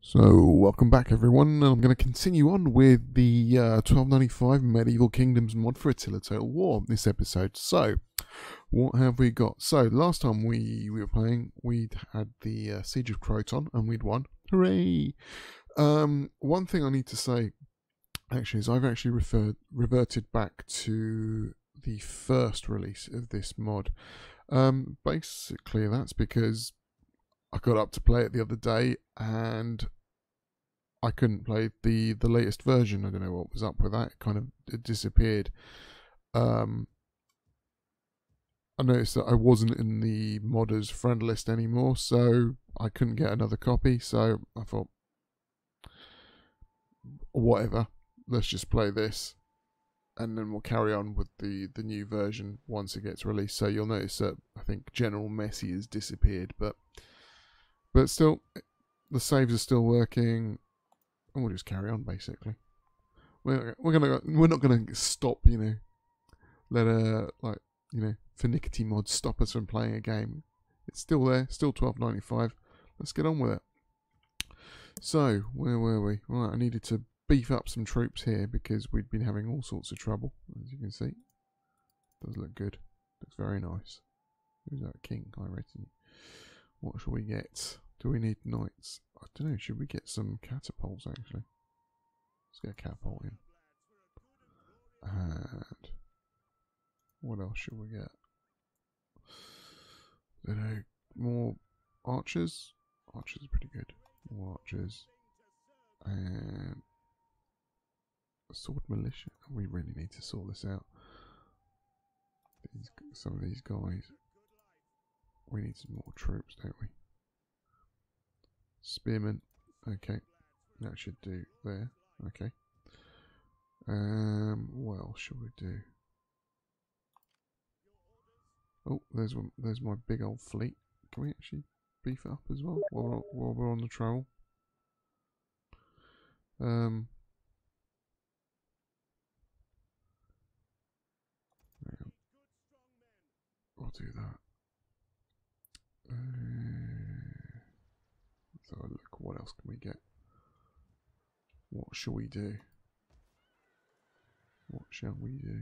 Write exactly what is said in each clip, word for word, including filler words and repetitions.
So, welcome back everyone, and I'm going to continue on with the uh, twelve ninety-five Medieval Kingdoms mod for Attila Total War this episode. So, what have we got? So, last time we, we were playing, we'd had the uh, Siege of Kroton, and we'd won. Hooray! Um, one thing I need to say, actually, is I've actually referred, reverted back to the first release of this mod. Um, basically, that's because I got up to play it the other day, and I couldn't play the the latest version. I don't know what was up with that. It kind of it disappeared. Um, I noticed that I wasn't in the modders friend list anymore, so I couldn't get another copy. So I thought, whatever, let's just play this, and then we'll carry on with the the new version once it gets released. So you'll notice that I think General Messi has disappeared, but but still, the saves are still working. And we'll just carry on, basically. We're we're gonna we're not gonna stop, you know. Let a like you know finicky mods stop us from playing a game. It's still there, still twelve ninety-five. Let's get on with it. So where were we? Right, I needed to beef up some troops here because we'd been having all sorts of trouble, as you can see. Does look good. Looks very nice. Who's that king? I reckon. What shall we get? Do we need knights? I don't know, should we get some catapults actually? Let's get a catapult in. And what else should we get? I don't know, more archers? Archers are pretty good. More archers. And a sword militia. We really need to sort this out. These, some of these guys. We need some more troops, don't we? Spearmen, okay, that should do there, okay. Um, what else should we do? Oh, there's one, there's my big old fleet. Can we actually beef it up as well while, while we're on the travel? Um, I'll do that. Uh, so look, what else can we get? What shall we do? What shall we do?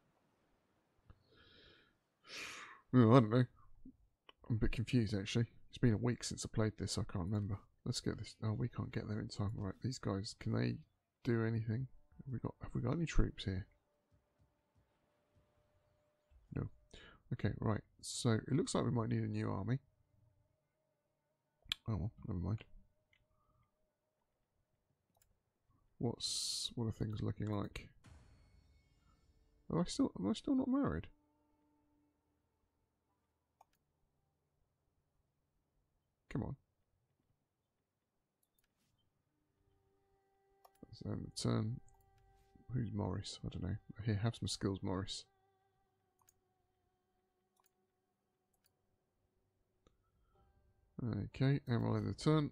Oh, I don't know. I'm a bit confused actually. It's been a week since I played this. I can't remember. Let's get this. Oh, we can't get there in time. Right, these guys. Can they do anything? Have we got? Have we got any troops here? No. Okay, right. So it looks like we might need a new army. Oh well, never mind. What's what are things looking like? Am I still am I still not married? Come on. So the turn. Who's Morris? I don't know. Here, have some skills, Morris. Okay, Emerald in the turn.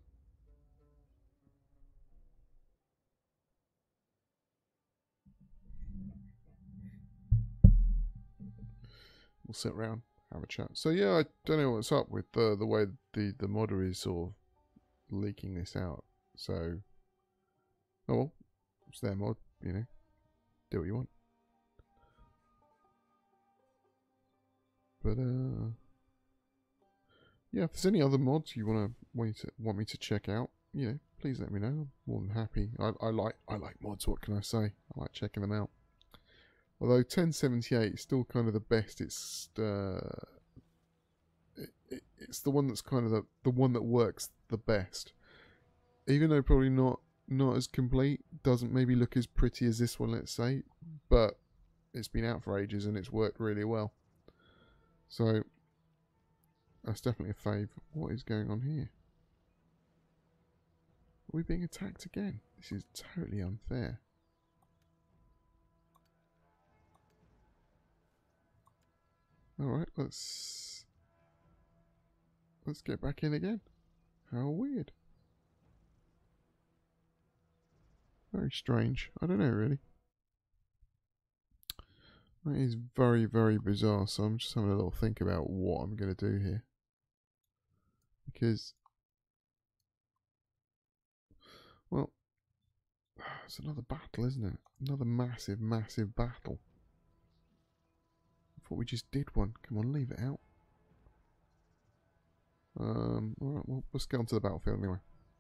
We'll sit around, have a chat. So yeah, I don't know what's up with the the way the the modder is sort of leaking this out. So, oh well, it's their mod, you know. Do what you want. But uh, yeah, if there's any other mods you wanna want to want me to check out, you know, please let me know. I'm more than happy. I I like I like mods. What can I say? I like checking them out. Although ten seventy-eight is still kind of the best. It's uh, it, it, it's the one that's kind of the the one that works the best. Even though probably not not as complete, doesn't maybe look as pretty as this one, let's say, but it's been out for ages and it's worked really well. So that's definitely a fave. What is going on here? Are we being attacked again? This is totally unfair. Alright, let's let's get back in again. How weird. Very strange. I don't know really. That is very, very bizarre. So I'm just having a little think about what I'm going to do here. Because Well, it's another battle, isn't it? Another massive, massive battle. I thought we just did one. Come on, leave it out. Um, alright, well, let's get onto the battlefield anyway.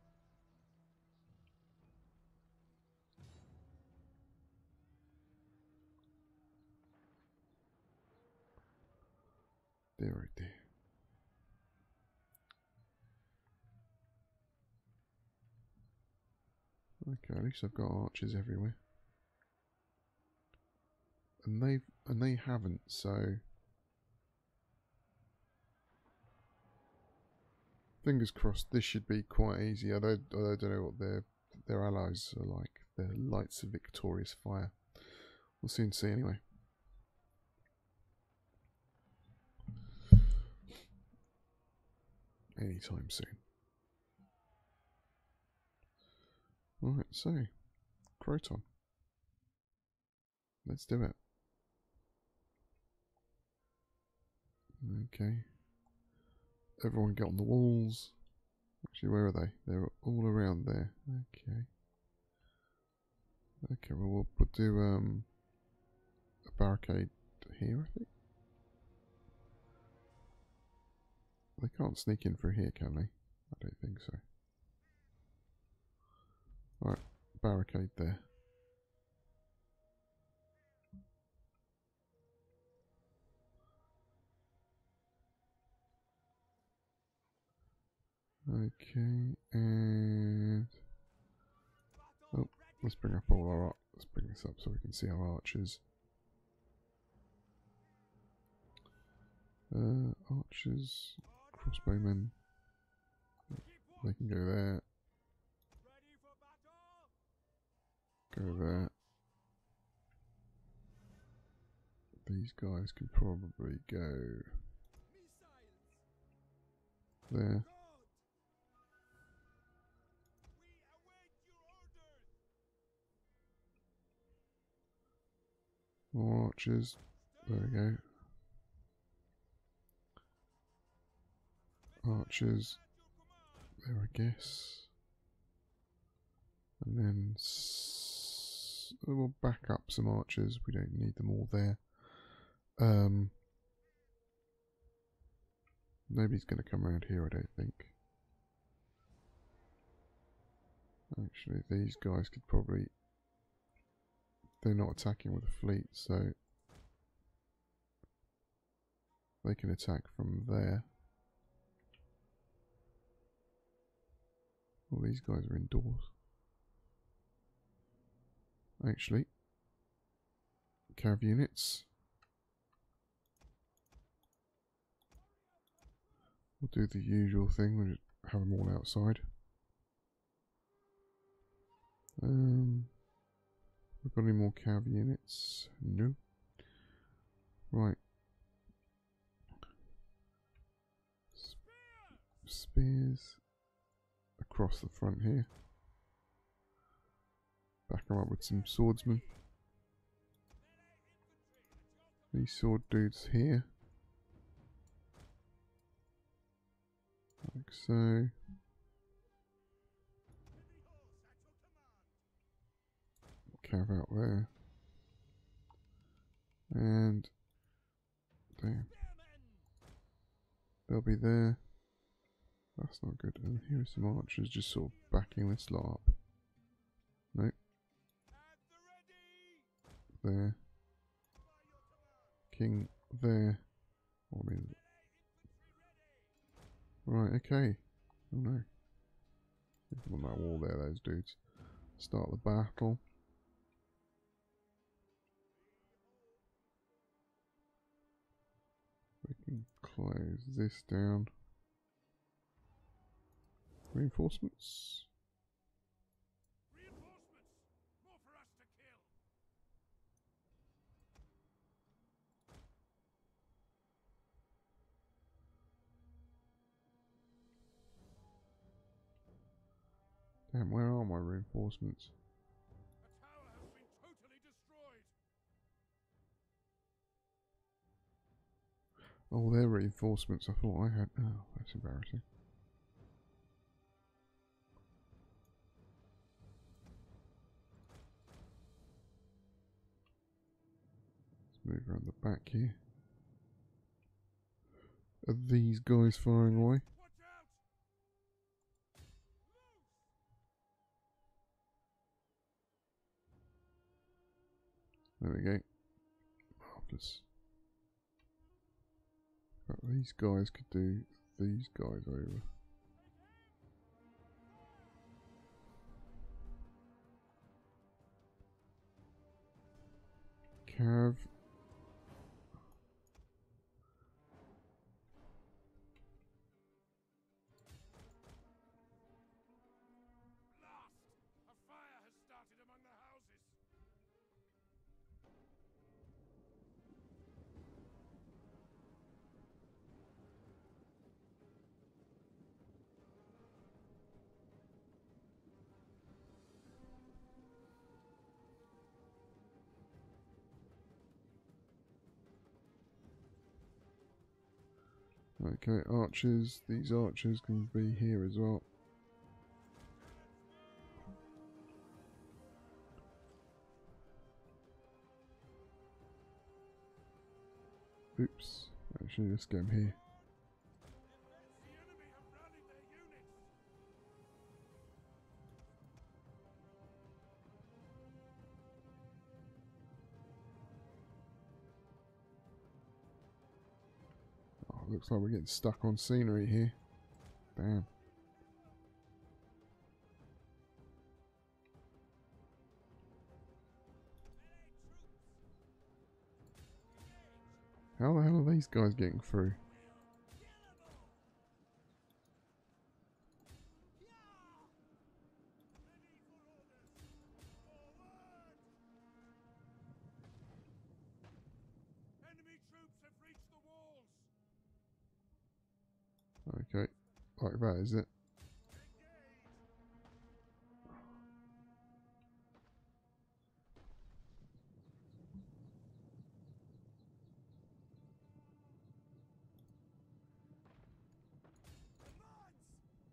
Dear oh dear. Okay, at least I've got archers everywhere. And they've and they haven't, so fingers crossed this should be quite easy. I don't I don't know what their their allies are like. Their lights of victorious fire. We'll soon see anyway. Anytime soon. Alright, so Kroton. Let's do it. Okay. Everyone get on the walls. Actually, where are they? They're all around there. Okay. Okay, well, we'll, we'll do um, a barricade here, I think. They can't sneak in through here, can they? I don't think so. Alright, barricade there. Okay, and oh, let's bring up all our let's bring this up so we can see our archers. Uh, archers, crossbowmen. They can go there. Go there. These guys can probably go there. More archers. There we go. Archers. There, I guess. And then s we'll back up some archers. We don't need them all there. Um, nobody's going to come around here, I don't think. Actually, these guys could probably... They're not attacking with a fleet, so they can attack from there. Well, these guys are indoors. Actually, cav units. We'll do the usual thing, we'll just have them all outside. Um, we've got any more cav units? No. Right. Spears across the front here. Back them up with some swordsmen. These sword dudes here. Like so. Cav out there. And damn. They'll be there. That's not good. And here are some archers just sort of backing this lot up. Nope. There. King there. I mean, right, okay. Oh no. Get them on that wall there, those dudes. Start the battle. We can close this down. Reinforcements. More for us to kill. Damn, where are my reinforcements? The tower has been totally destroyed. Oh, they're reinforcements. I thought I had. Oh, that's embarrassing. move around the back here. Are these guys firing away? Watch out! There we go. Marvellous. But these guys could do these guys over. Cav. Blast! A fire has started among the houses. Okay, archers. These archers can be here as well. Oops. Actually, let's get them here. The enemy have rallied their units. Oh, looks like we're getting stuck on scenery here. Damn. How the hell are these guys getting through? Enemy troops have reached the walls. Okay, like that, is it? Engage! Advance!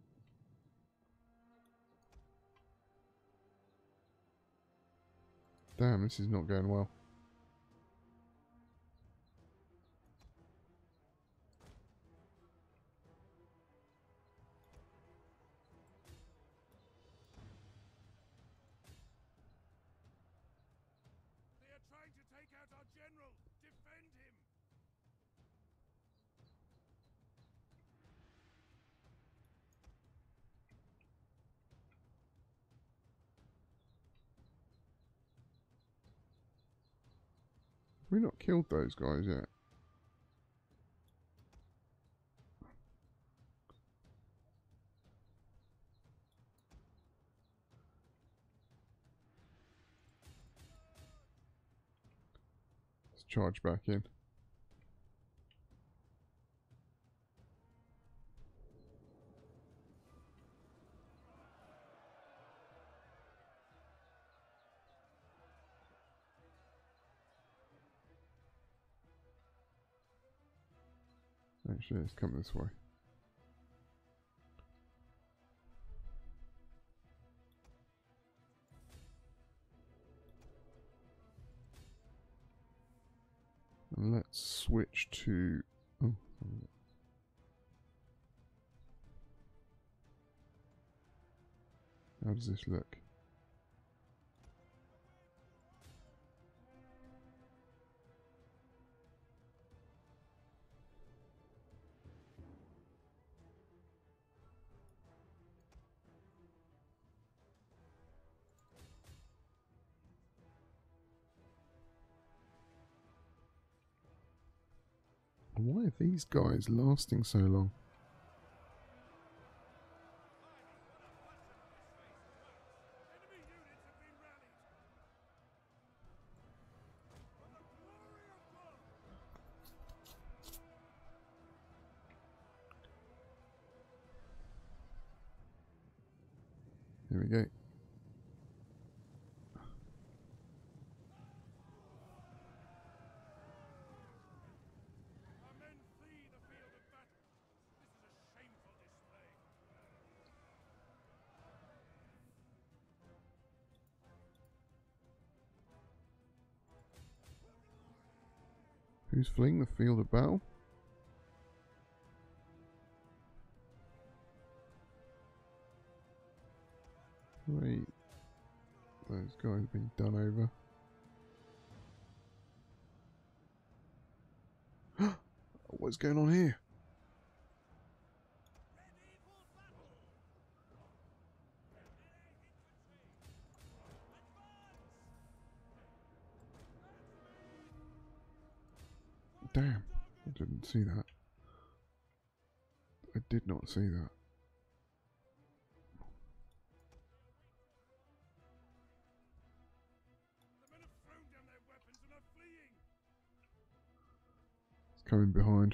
Damn, this is not going well. They are trying to take out our general. Defend him. Have we not killed those guys yet? Let's charge back in. Actually, let's come this way. And let's switch to... Oh, how does this look? Why are these guys lasting so long? Enemy units have been rallied. For the glory of God! Here we go. Our men flee the field of battle. This is a shameful display. Who's fleeing the field of battle? Wait. Those guys being done over. What's going on here? Damn, I didn't see that. I did not see that. The men have thrown down their weapons and are fleeing. It's coming behind.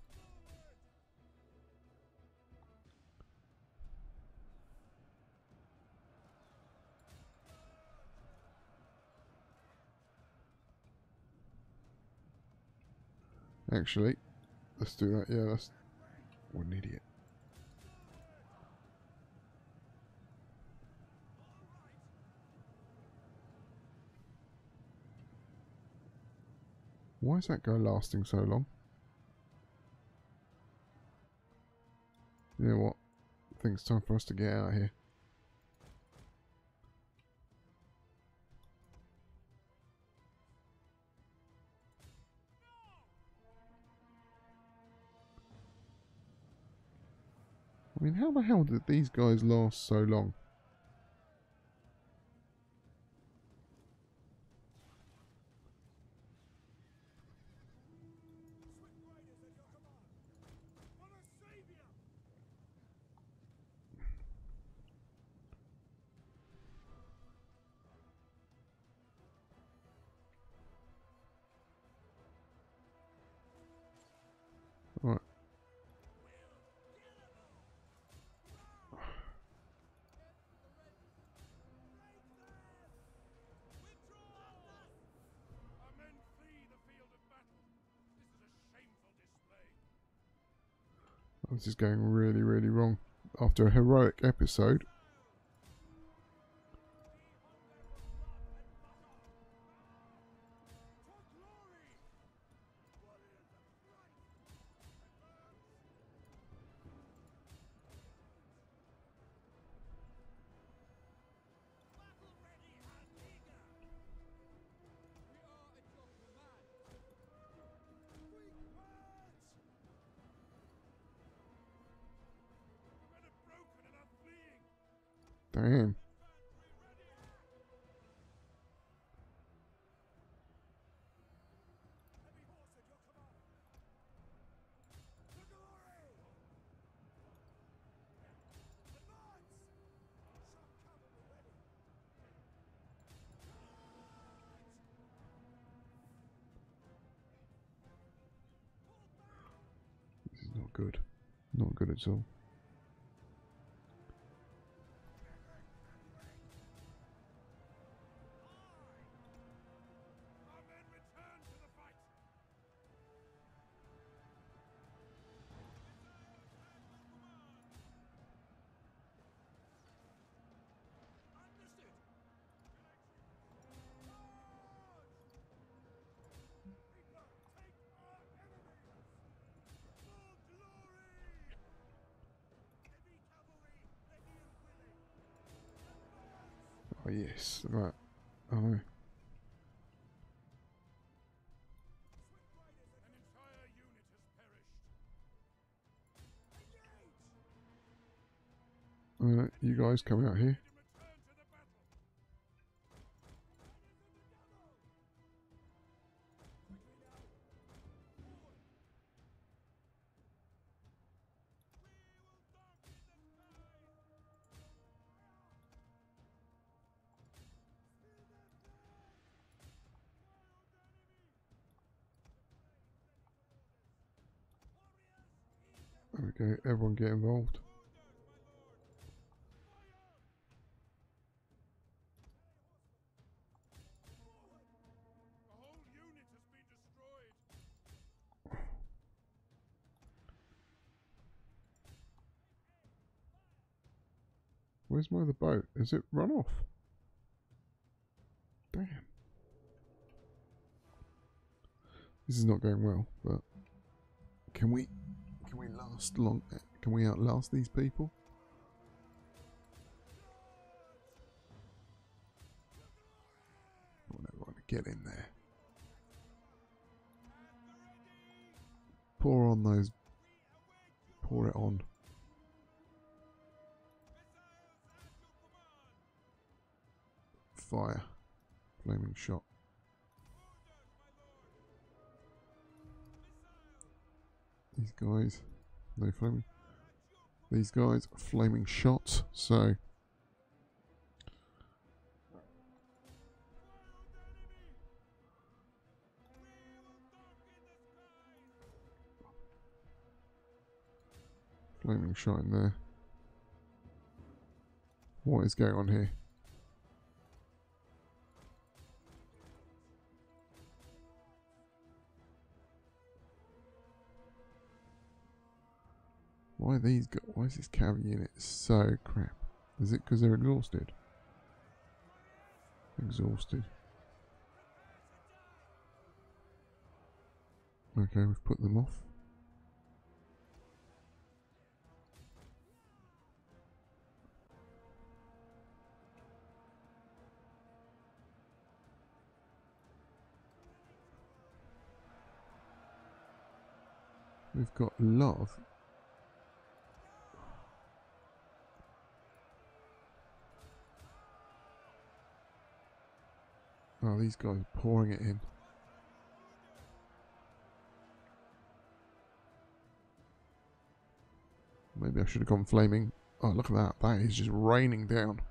Actually, let's do that. Yeah, that's... What an idiot. Why is that guy lasting so long? You know what? I think it's time for us to get out of here. I mean, how the hell did these guys last so long? Right. Our men flee the field of battle. This is a shameful display. This is going really, really wrong. After a heroic episode. Damn. This is not good. Not good at all. Our men return to the fight. Understood. Reaper, take our enemies. For glory. Heavy cavalry, ready and willing. Advance. Oh yes, right. I know. An entire unit has perished. Engage! Alright, you guys come out here. Return to the battle. There we go, everyone get involved. A whole unit has been destroyed. Where's my other boat? Is it run off? Damn. This is not going well, but can we can we last long? Can we outlast these people? I want everyone to get in there. Pour on those. Pour it on. Fire. Flaming shot. These guys. No flaming. These guys. Flaming shots. So. Flaming shot in there. What is going on here? Why are these go why is this cavalry unit so crap? Is it because they're exhausted? Exhausted. Okay, we've put them off. We've got a lot of oh, these guys are pouring it in. Maybe I should have gone flaming. Oh, look at that. That is just raining down.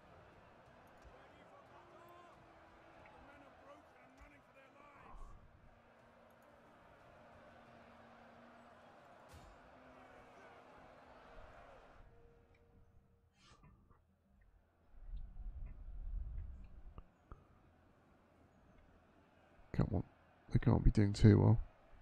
Come on. They can't be doing too well.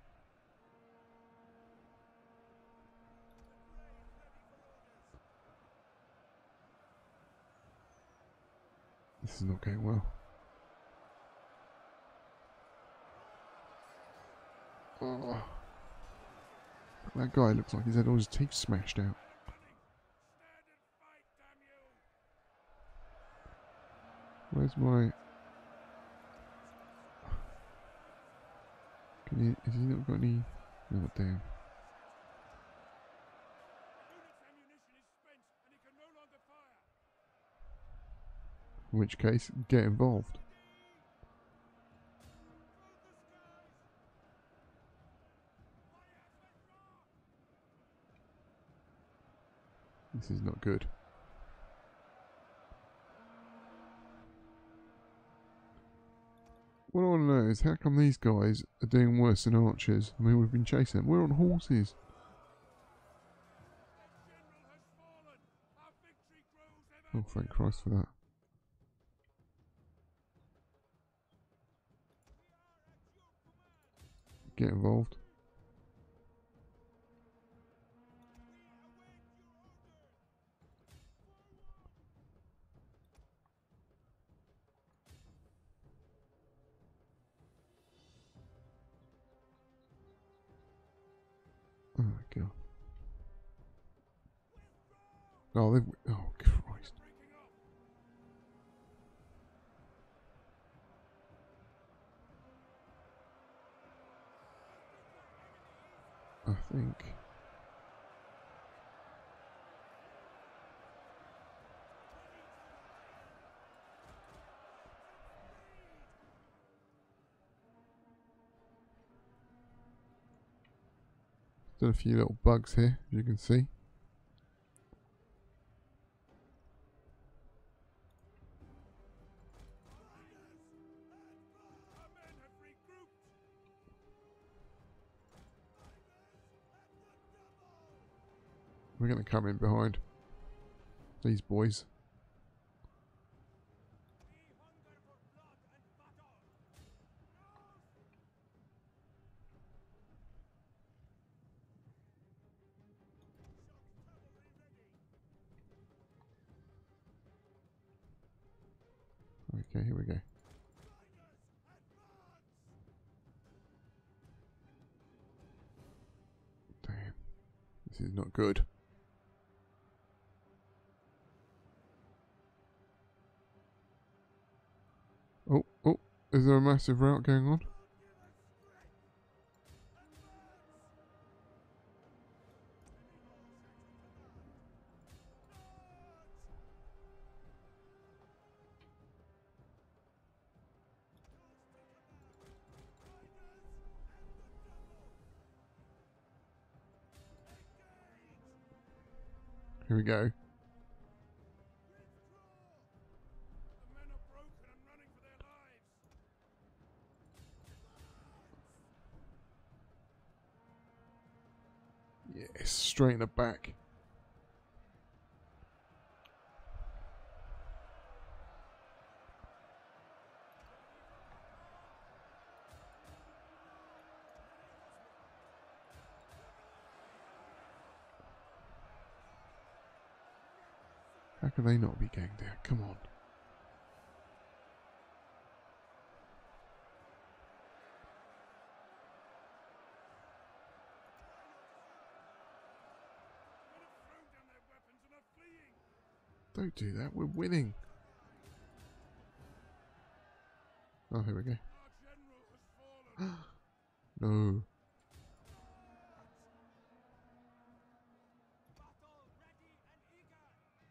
This is not going well. Oh. That guy looks like he's had all his teeth smashed out. Where's my... Can he... Has he not got any... Oh, damn. In which case, get involved. This is not good. What I want to know is how come these guys are doing worse than archers? I mean, we've been chasing them. We're on horses. Oh, thank Christ for that. Get involved. Oh my god. Oh, they've... Oh, Christ. I think... Done a few little bugs here, as you can see. We're going to come in behind these boys. Okay, here we go. is not good. Oh, oh, is there a massive rout going on? Here we go. The men are broken and running for their lives. Yes, straight in the back. How can they not be ganged out? Come on. Men have thrown down their weapons and are fleeing. Don't do that. We're winning. Oh, here we go. Our general has fallen. No. Battle ready and eager.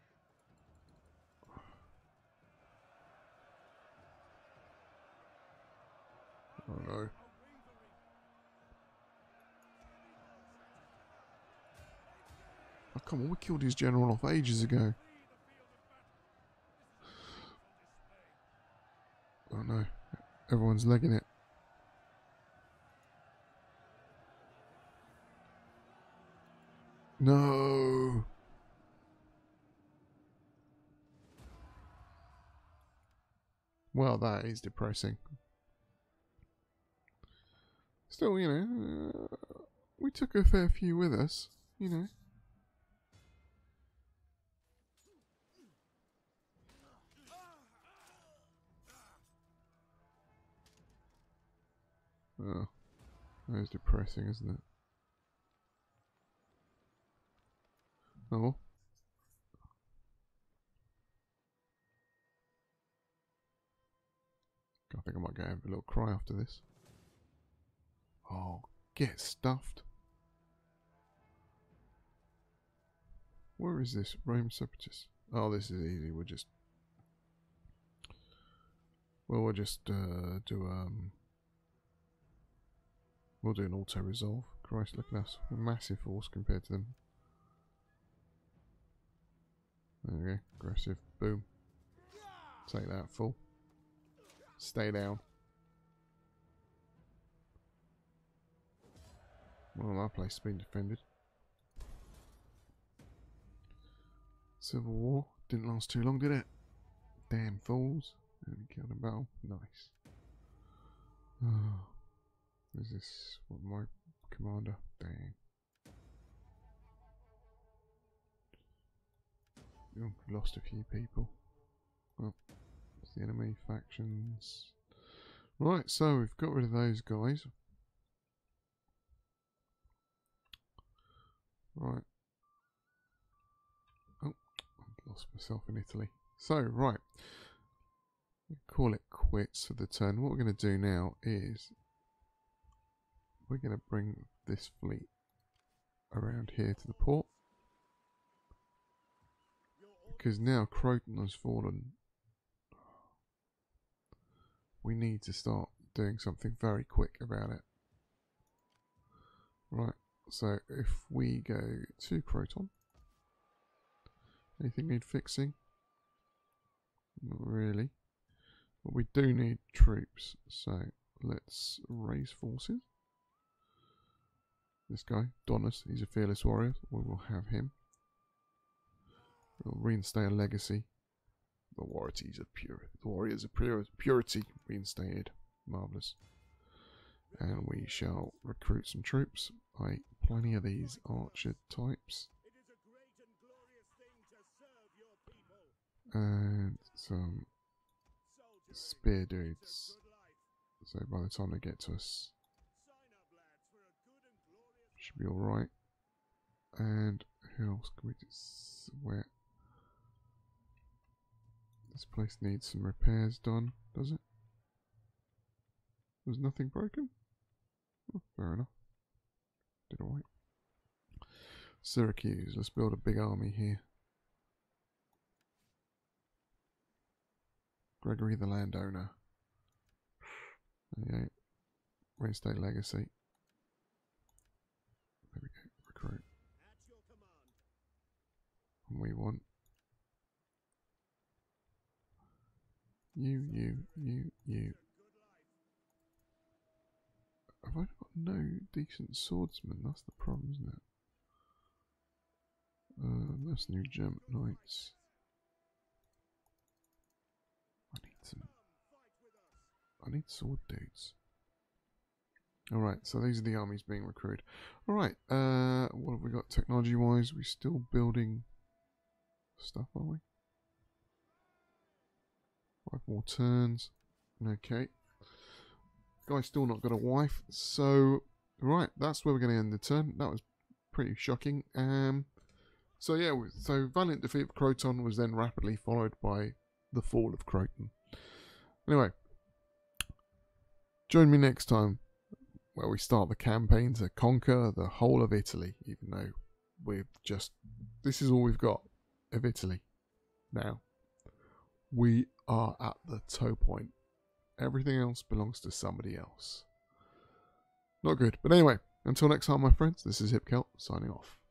Oh no. Unwavering. Oh, come on. We killed his general off ages ago. Flee the field of battle. This is a shameful display. Oh no. Everyone's legging it. No. Well, that is depressing. Still, you know, uh, we took a fair few with us, you know. Oh, that is depressing, isn't it? Oh. I think I might go have a little cry after this. Oh, get stuffed. Where is this? Rome Separatist. Oh, this is easy. We'll just... Well, we'll just uh, do... um. We'll do an auto-resolve. Christ, look at us. A massive force compared to them. There we go. Aggressive. Boom. Take that, full. Stay down. Well, that place has been defended. Civil War. Didn't last too long, did it? Damn fools. And killed a battle. Nice. Oh. Is this what my commander? Dang. Oh, lost a few people. Well, it's the enemy factions. Right, so we've got rid of those guys. Right. Oh, I've lost myself in Italy. So, right. Call it quits for the turn. What we're going to do now is we're going to bring this fleet around here to the port. Because now Kroton has fallen. We need to start doing something very quick about it. Right, so if we go to Kroton, anything need fixing? Not really. But we do need troops, so let's raise forces. This guy, Donis, he's a fearless warrior. We will have him. We'll reinstate a legacy. The warriors of pure, the warriors of pure, purity reinstated. Marvellous. And we shall recruit some troops. I plenty of these archer types. It is a great and glorious thing to serve your people. And some Soldiery spear is a dudes. good life. So by the time they get to us, Sign up, lads, for a good and glorious should be alright. And who else can we just... Where... This place needs some repairs done, does it? There's nothing broken? Oh, fair enough. Did alright. Syracuse, let's build a big army here. Gregory the landowner. Okay. Reinstate legacy. There we go. Recruit. And we want you, you, you, you. Have I got no decent swordsmen? That's the problem, isn't it? Uh, that's new German knights. I need some. I need sword dudes. Alright, so these are the armies being recruited. Alright, uh, what have we got technology wise? We're still building stuff, are we? Five more turns. Okay. Guy's still not got a wife, so right, that's where we're going to end the turn. That was pretty shocking. Um, so yeah, so valiant defeat of Kroton was then rapidly followed by the fall of Kroton. Anyway, join me next time where we start the campaign to conquer the whole of Italy, even though we've just, this is all we've got of Italy now. We are at the toe point. Everything else belongs to somebody else. Not good. But anyway, until next time, my friends, this is HipCelt signing off.